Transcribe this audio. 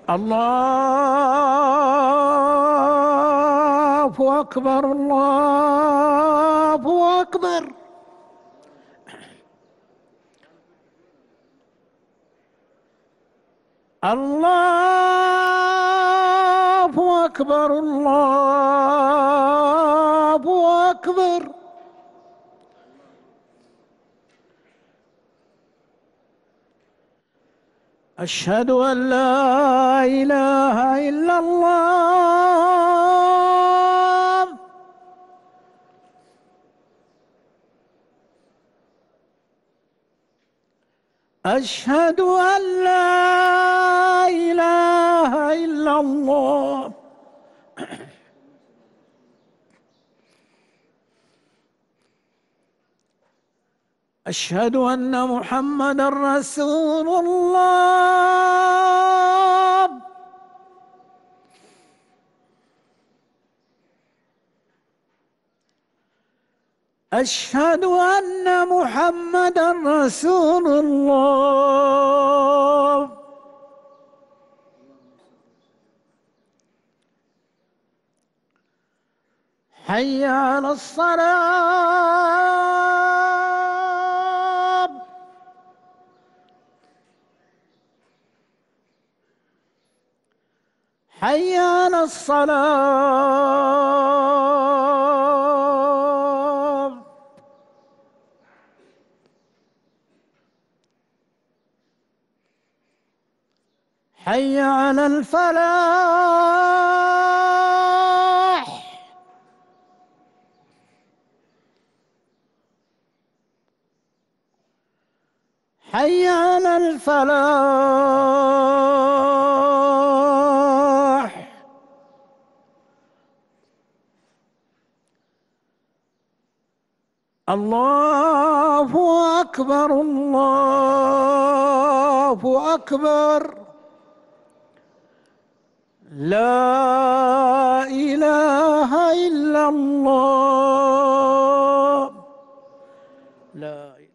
الله أكبر الله أكبر. الله أكبر الله أكبر. أشهد أن لا إله إلا الله. أشهد أن لا إله إلا الله. أشهد أن محمدًا رسول الله. أشهد أن محمدًا رسول الله. حي على الصلاة. حي على الصلاة. حي على الفلاح. حي على الفلاح. الله أكبر الله أكبر. لا إله إلا الله. لا